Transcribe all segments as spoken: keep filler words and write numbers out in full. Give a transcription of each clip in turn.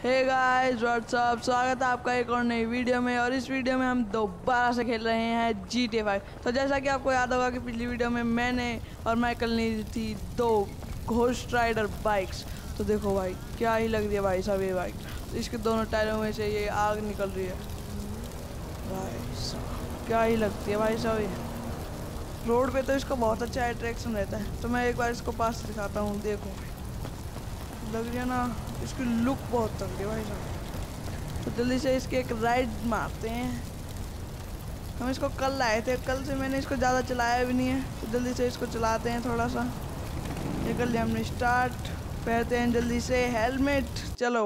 Hey guys what's up, स्वागत है आपका एक और नई वीडियो में। और इस वीडियो में हम दोबारा से खेल रहे हैं जी टी ए फाइव। तो जैसा कि आपको याद होगा कि पिछली वीडियो में मैंने और माइकल ने ली थी दो घोस्ट राइडर बाइक्स। तो देखो भाई क्या ही लग रही है भाई साहब ये बाइक। तो इसके दोनों टायरों में से ये आग निकल रही है भाई साहब, क्या ही लगती है भाई साहब ये। रोड पे तो इसका बहुत अच्छा अट्रैक्शन रहता है। तो मैं एक बार इसको पास से दिखाता हूँ। देखो लग रही है ना, इसकी लुक बहुत तगड़ी है भाई साहब। तो जल्दी से इसके एक राइड मारते हैं। हम इसको कल लाए थे, कल से मैंने इसको ज़्यादा चलाया भी नहीं है। तो जल्दी से इसको चलाते हैं थोड़ा सा। ये कर लिया हमने स्टार्ट। पहनते हैं जल्दी से हेलमेट, चलो।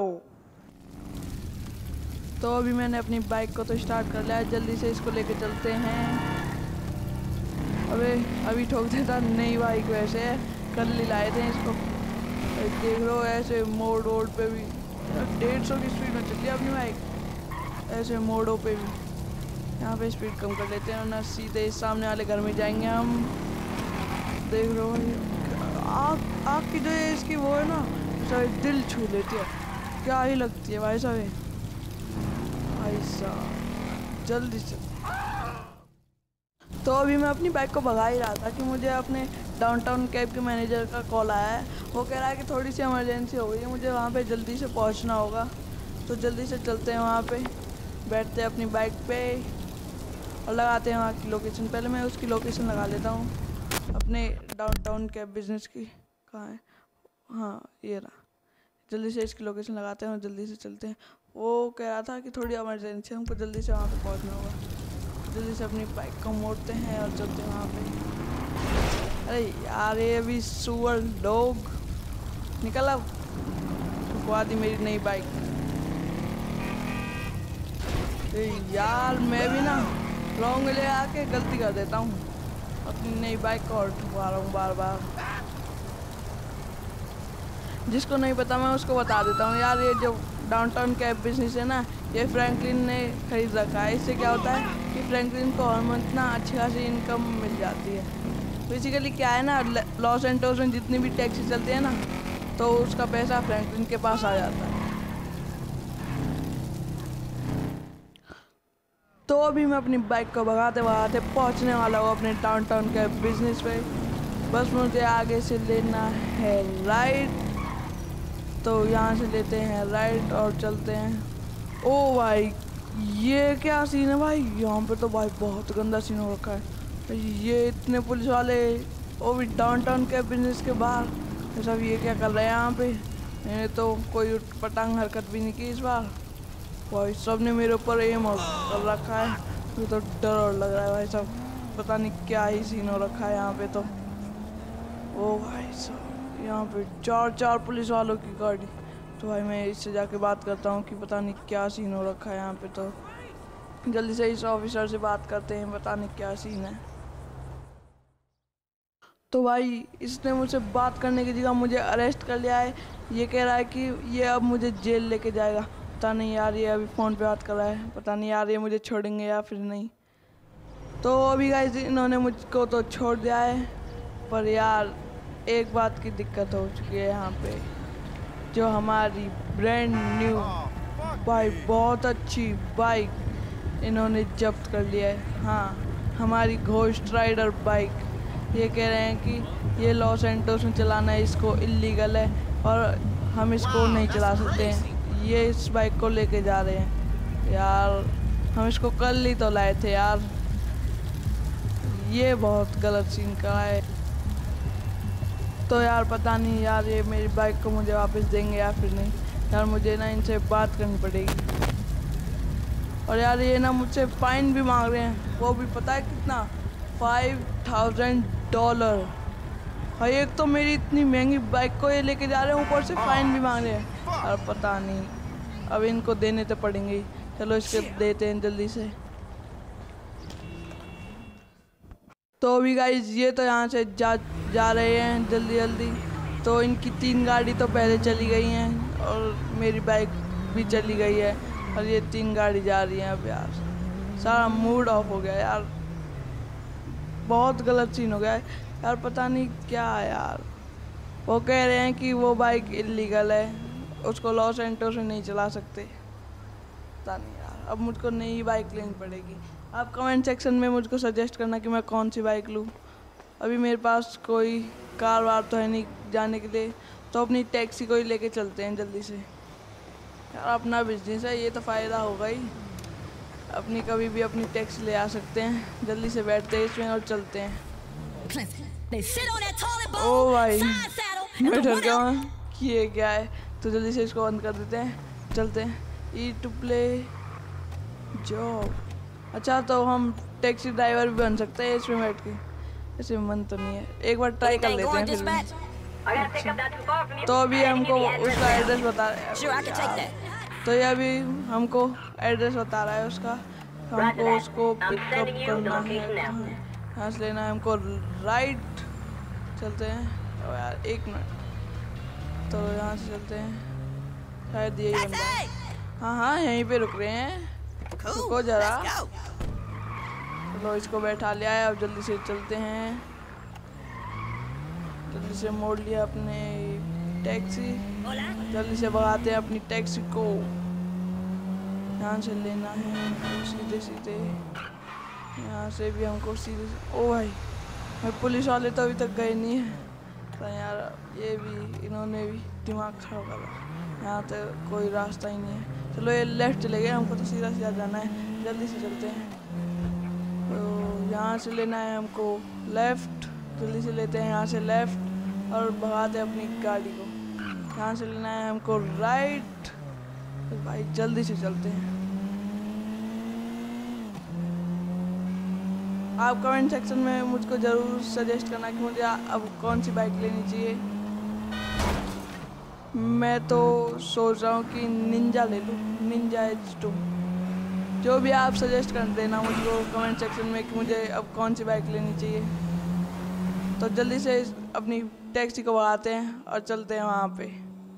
तो अभी मैंने अपनी बाइक को तो स्टार्ट कर लिया है। जल्दी से इसको लेके चलते हैं। अबे अभी ठोक देता, नई बाइक वैसे कल ही लाए थे इसको। देख लो ऐसे मोड़ रोड पे भी डेढ़ सौ की स्पीड में चलती है अपनी बाइक। ऐसे मोड़ों पे भी यहाँ पे स्पीड कम कर लेते हैं, वरना सीधे सामने वाले घर में जाएंगे हम। देख लो आग आग की जो है इसकी वो है ना, सारी दिल छू लेती है। क्या ही लगती है भाई साहब भाई साहब। जल्दी से तो अभी मैं अपनी बाइक को भगा ही रहा था कि मुझे अपने डाउनटाउन कैब के मैनेजर का कॉल आया है। वो कह रहा है कि थोड़ी सी इमरजेंसी हो गई है, मुझे वहाँ पे जल्दी से पहुँचना होगा। तो जल्दी से चलते हैं वहाँ पे, बैठते हैं अपनी बाइक पे और लगाते हैं वहाँ की लोकेशन। पहले मैं उसकी लोकेशन लगा लेता हूँ अपने डाउनटाउन कैब बिजनेस की। कहाँ है? हाँ ये रहा। जल्दी से इसकी लोकेशन लगाते हैं और जल्दी से चलते हैं। वो कह रहा था कि थोड़ी इमरजेंसी है, हमको जल्दी से वहाँ पर पहुँचना होगा। जल्दी से अपनी बाइक को मोड़ते हैं और चलते हैं वहाँ पे। अरे यार ये अभी सुअर डॉग निकल, अब रुकवा दी मेरी नई बाइक। यार मैं भी ना रॉन्ग ले आके गलती कर देता हूँ, अपनी नई बाइक को और ठुकवा रहा हूँ बार बार। जिसको नहीं पता मैं उसको बता देता हूँ। यार ये जो डाउनटाउन कैब बिजनेस है ना, ये फ्रैंकलिन ने खरीद रखा है। इससे क्या होता है कि फ्रैंकलिन को हर मंथ ना अच्छी खासी इनकम मिल जाती है। बेसिकली क्या है ना, लॉस एंटोस में जितनी भी टैक्सी चलती है ना, तो उसका पैसा फ्रैंकलिन के पास आ जाता है। तो अभी मैं अपनी बाइक को भगाते भगाते पहुंचने वाला हूँ अपने डाउनटाउन कैब बिजनेस पे। बस मुझे आगे से लेना है राइट। तो यहाँ से लेते हैं राइट और चलते हैं। ओ भाई ये क्या सीन है भाई, यहाँ पे तो भाई बहुत गंदा सीन हो रखा है। ये इतने पुलिस वाले, वो भी डाउनटाउन के बिजनेस के बाहर। सब ये क्या कर रहे हैं यहाँ पे? मैंने तो कोई पटांग हरकत भी नहीं की इस बार। भाई सब ने मेरे ऊपर एम कर रखा है। मुझे तो डर और लग रहा है भाई साहब, पता नहीं क्या ही सीन हो रखा है यहाँ पे तो। ओ भाई साहब यहाँ पे चार चार पुलिस वालों की गाड़ी। तो भाई मैं इससे जाके बात करता हूँ कि पता नहीं क्या सीन हो रखा है यहाँ पे। तो जल्दी से इस ऑफिसर से बात करते हैं, पता नहीं क्या सीन है। तो भाई इसने मुझसे बात करने की जगह मुझे अरेस्ट कर लिया है। ये कह रहा है कि ये अब मुझे जेल लेके जाएगा। पता नहीं यार, ये अभी फ़ोन पे बात कर रहा है, पता नहीं यार ये मुझे छोड़ेंगे या फिर नहीं। तो अभी गाइस इन्होंने मुझको तो छोड़ दिया है, पर यार एक बात की दिक्कत हो चुकी है यहाँ पे। जो हमारी ब्रांड न्यू बाइक, बहुत अच्छी बाइक इन्होंने जब्त कर लिया है। हाँ हमारी घोस्ट राइडर बाइक। ये कह रहे हैं कि ये लॉस एंटोस में चलाना है, इसको इलीगल है और हम इसको नहीं चला सकते हैं। ये इस बाइक को लेके जा रहे हैं। यार हम इसको कल ही तो लाए थे यार, ये बहुत गलत सीन का है। तो यार पता नहीं यार ये मेरी बाइक को मुझे वापस देंगे या फिर नहीं। यार मुझे ना इनसे बात करनी पड़ेगी। और यार ये ना मुझसे फ़ाइन भी मांग रहे हैं, वो भी पता है कितना, फाइव थाउजेंड डॉलर। भाई एक तो मेरी इतनी महंगी बाइक को ये लेके जा रहे हैं, ऊपर से फ़ाइन भी मांग रहे हैं। और पता नहीं अब इनको देने तो पड़ेंगे। चलो इसके देते हैं जल्दी से। तो अभी गाइस ये तो यहाँ से जा जा रहे हैं जल्दी जल्दी। तो इनकी तीन गाड़ी तो पहले चली गई हैं और मेरी बाइक भी चली गई है, और ये तीन गाड़ी जा रही हैं अब। यार सारा मूड ऑफ हो गया यार, बहुत गलत सीन हो गया है यार, पता नहीं क्या है यार। वो कह रहे हैं कि वो बाइक इलीगल है उसको लॉस एंटोस से नहीं चला सकते। पता नहीं यार, अब मुझको नई बाइक लेनी पड़ेगी। आप कमेंट सेक्शन में मुझको सजेस्ट करना कि मैं कौन सी बाइक लूँ। अभी मेरे पास कोई कार वार तो है नहीं जाने के लिए, तो अपनी टैक्सी को ही लेके चलते हैं जल्दी से। यार अपना बिजनेस है, ये तो फ़ायदा होगा ही। अपनी कभी भी अपनी टैक्सी ले आ सकते हैं। जल्दी से बैठते हैं इसमें और चलते हैं। ओ भाई मैं डर गया कि ये क्या है, तो जल्दी से इसको बंद कर देते हैं। चलते हैं। ई टू प्ले जॉब। अच्छा, तो हम टैक्सी ड्राइवर भी बन सकते हैं इसमें बैठ के। ऐसे मन तो नहीं है, एक बार ट्राई कर लेते हैं फिर भी। अच्छा। तो अभी हमको उसका एड्रेस बता तो ये अभी हमको एड्रेस बता रहा है उसका। हमको उसको पिकअप करना है, यहाँ से लेना है हमको राइट। चलते हैं। तो यार एक मिनट, तो यहाँ से चलते हैं, शायद यही बंदा है। हाँ हाँ यहीं पे रुक रहे हैं, रुको जरा। चलो इसको बैठा लिया है, अब जल्दी से चलते हैं। जल्दी से मोड़ लिया अपने टैक्सी, जल्दी से भगाते हैं अपनी टैक्सी को। यहाँ से लेना है सीधे सीधे, यहाँ से भी हमको सीधे। ओ भाई मैं पुलिस वाले तो अभी तक गए नहीं है। तो यार ये भी, इन्होंने भी दिमाग खराब करा। यहाँ तो कोई रास्ता ही नहीं है। चलो ये लेफ्ट चले गए, हमको तो सीधा सीधा जाना है। जल्दी से चलते हैं। तो यहाँ से लेना है हमको लेफ़्ट, जल्दी से लेते हैं यहाँ से लेफ़्ट और भगाते हैं अपनी गाड़ी को। यहाँ से लेना है हमको राइट। तो भाई जल्दी से चलते हैं। आप कमेंट सेक्शन में मुझको ज़रूर सजेस्ट करना कि मुझे अब कौन सी बाइक लेनी चाहिए। मैं तो सोच रहा हूँ कि निंजा ले लूँ, निंजा एच टू। जो भी आप सजेस्ट कर देना मुझको कमेंट सेक्शन में कि मुझे अब कौन सी बाइक लेनी चाहिए। तो जल्दी से अपनी टैक्सी को भगाते हैं और चलते हैं वहाँ पे।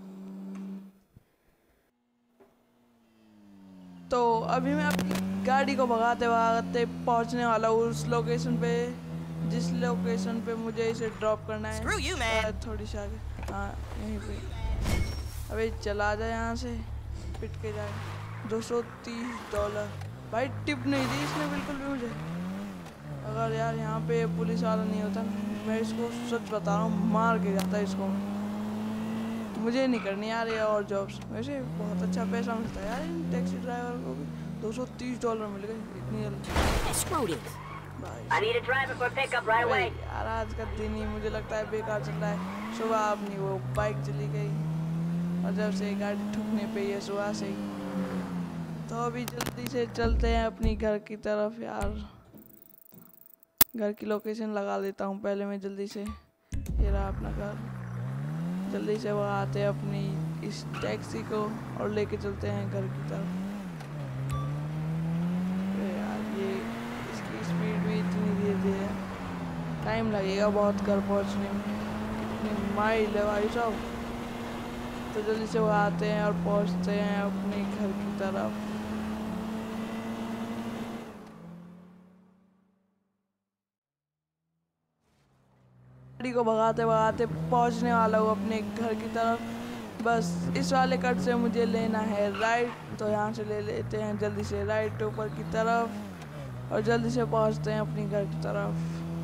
तो अभी मैं अपनी गाड़ी को भगाते भगाते पहुँचने वाला हूँ उस लोकेशन पे, जिस लोकेशन पे मुझे इसे ड्रॉप करना है। Screw you, man. थोड़ी सी आगे, हाँ यहीं पे। अबे चला जाए यहाँ से, पिट के जाए। दो सौ तीस डॉलर भाई टिप नहीं दी इसने बिल्कुल भी मुझे। अगर यार यहाँ पे पुलिस वाला नहीं होता, मैं इसको सच बता रहा हूँ मार के जाता इसको। मुझे नहीं करनी यार ये और जॉब्स। वैसे बहुत अच्छा पैसा मिलता है यार इन टैक्सी ड्राइवर को भी। दो सौ तीस डॉलर मिल गए इतनी जल्दी। यार आज का दिन ही मुझे लगता है बेकार चल रहा है। सुबह अपनी वो बाइक चली गई और जब से गाड़ी ठुकने पे ही है सुबह से ही। तो अभी जल्दी से चलते हैं अपनी घर की तरफ। यार घर की लोकेशन लगा देता हूँ पहले मैं जल्दी से। ये रहा अपना घर। जल्दी से वो आते हैं अपनी इस टैक्सी को और लेके चलते हैं घर की तरफ। यार ये इसकी स्पीड भी इतनी धीरे धीरे है, टाइम लगेगा बहुत घर पहुंचने में। कितनी माइल है भाई साहब। तो जल्दी से वो आते हैं और पहुंचते हैं अपने घर की तरफ। गाड़ी को भगाते भगाते पहुंचने वाला हूँ अपने घर की तरफ। बस इस वाले कट से मुझे लेना है राइट, तो यहाँ से ले लेते हैं जल्दी से राइट ऊपर की तरफ और जल्दी से पहुँचते हैं अपनी घर की तरफ।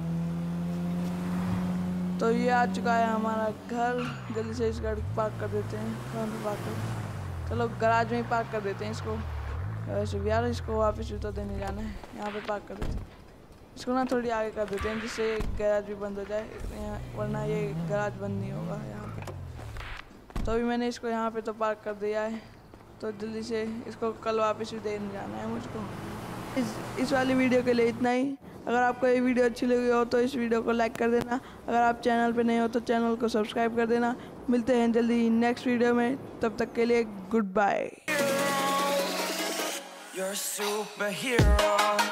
तो ये आ चुका है हमारा घर। जल्दी से इस गाड़ी को पार्क कर देते हैं। कहाँ पे पार्क कर, चलो गराज में ही पार्क कर देते हैं इसको। वैसे यार इसको वापस भी तो देने जाना है, यहाँ पे पार्क कर देते हैं। इसको ना थोड़ी आगे कर देते हैं जिससे गैराज भी बंद हो जाए, वरना ये गैराज बंद नहीं होगा यहाँ पे। तो अभी मैंने इसको यहाँ पे तो पार्क कर दिया है। तो जल्दी से इसको कल वापस भी देने जाना है मुझको। इस इस वाली वीडियो के लिए इतना ही। अगर आपको ये वीडियो अच्छी लगी हो तो इस वीडियो को लाइक कर देना। अगर आप चैनल पे नए हो तो चैनल को सब्सक्राइब कर देना। मिलते हैं जल्दी नेक्स्ट वीडियो में, तब तक के लिए गुड बाय।